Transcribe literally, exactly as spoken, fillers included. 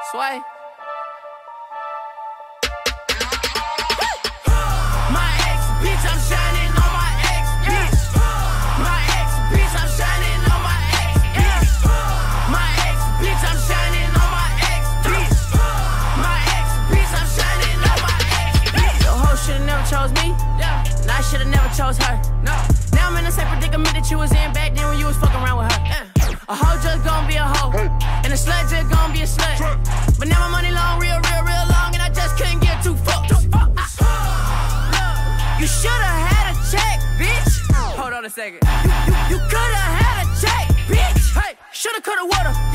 Sway. My ex, bitch, I'm shining on my ex, bitch. My ex, bitch, I'm shining on my ex, bitch. My ex, bitch, I'm shining on my ex, bitch. My ex, bitch, I'm shining on my ex, bitch. Your hoe should've never chose me. Yeah. And I should've never chose her. No. Now I'm in the same predicament that you was in back then when you was fucking around with her. Yeah. A hoe just gon' be a hoe, Hey. and a slut just gon' be a slut. Slut. But now my money long, real, real, real long, and I just couldn't get two fucks. You should've had a check, bitch. Hold on a second. You, you, you could've had a check, bitch. Hey. Shoulda, coulda, woulda.